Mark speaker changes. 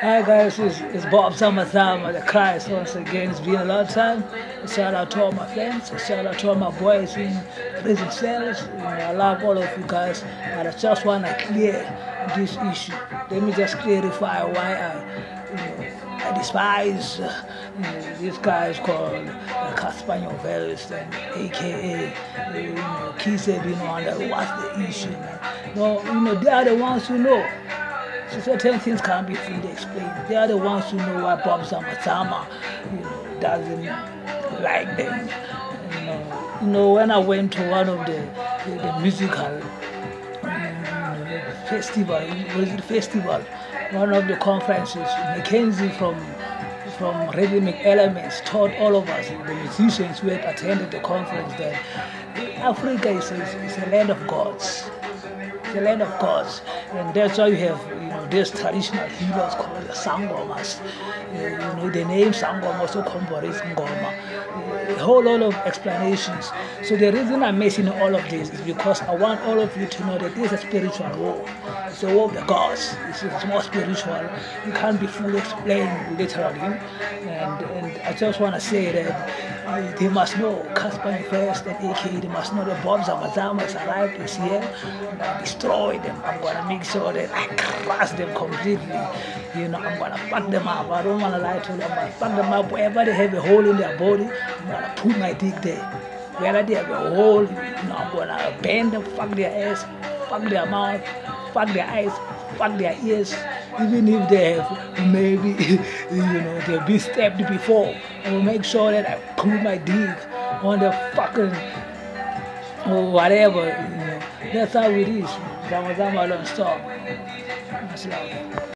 Speaker 1: Hi guys, it's Zama Zama The Christ once again. It's been a long time. A shout out to all my friends. A shout out to all my boys in prison cells. I love all of you guys, but I just want to clear this issue. Let me just clarify why I despise these guys called Cassper Nyovest AKA Cassper. What's the issue, man? No, they are the ones who know. So certain things can't be fully explained. They are the ones who know why Zama Zama, doesn't like them. When I went to one of the musical festival, one of the conferences, Mackenzie from Rhythmic Elements taught all of us, the musicians who had attended the conference, that Africa is a land of gods. The land of gods, and that's why you have these traditional healers called the sangomas. The name sangoma also commemorates ngoma. A whole lot of explanations. So the reason I'm mentioning all of this is because I want all of you to know that this is a spiritual war. It's a war of the gods. It's more spiritual. It can't be fully explained literally. And I just want to say that they must know Cassper Nyovest AKA. They must know that Zama Zama has arrived this year. I'm going to destroy them. I'm going to make sure that I crush them completely. I'm going to fuck them up. I don't want to lie to them. I'm going to fuck them up. Wherever they have a hole in their body, I'm going to put my dick there. Wherever they have a hole, I'm going to bend them, fuck their ass, fuck their mouth, fuck their eyes, fuck their ears. Even if they have maybe, they've been stabbed before, I will make sure that I put my dick on the fucking whatever. That's how it is. Zama Zama don't stop. Much love.